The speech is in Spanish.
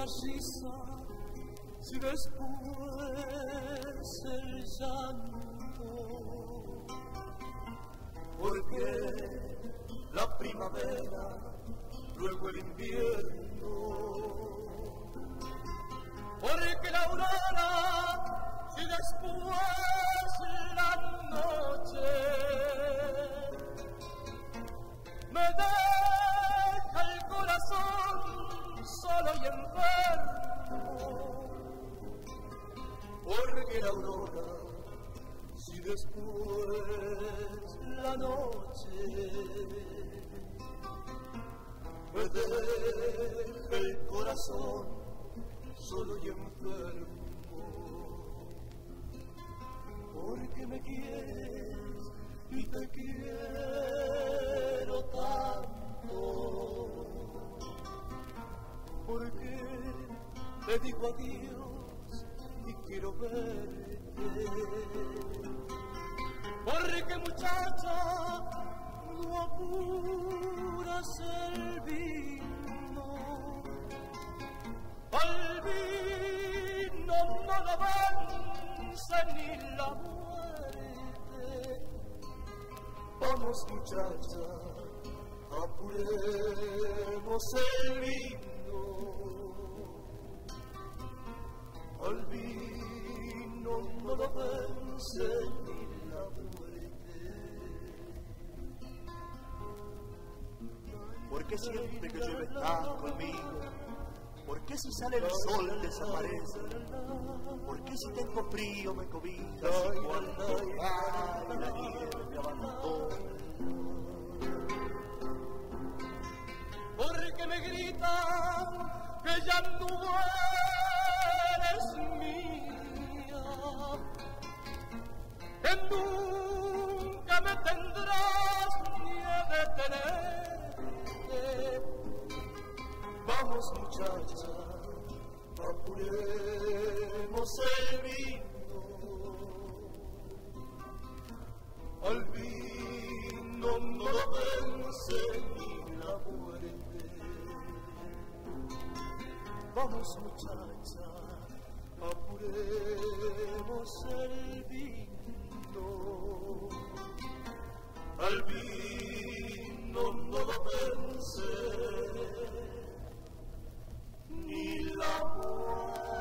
risa, si después el llanto, porque la primavera, luego el invierno, porque la aurora, si después la noche me deja el corazón solo y enfermo, porque la aurora, si después la noche me deja el corazón solo y enfermo, porque me quieres y te quiero tanto, porque te digo adiós y quiero verte, porque muchacha no apuras el vino, al vino no lo vence ni la muerte. Vamos muchacha, apuremos el vino, al vino no lo vence ni la muerte. Porque siempre que llueve estás conmigo, porque si sale el sol desaparece, porque si tengo frío me cobijas y cuando cae la nieve me abandona. Porque me gritan que ya no eres mía, que nunca me tendrás ni he de tenerte. Vamos muchacha, apuremos el vino, al vino no lo vence ni la muerte. Vamos muchacha, apuremos el vino, al vino no lo vence ni la muerte.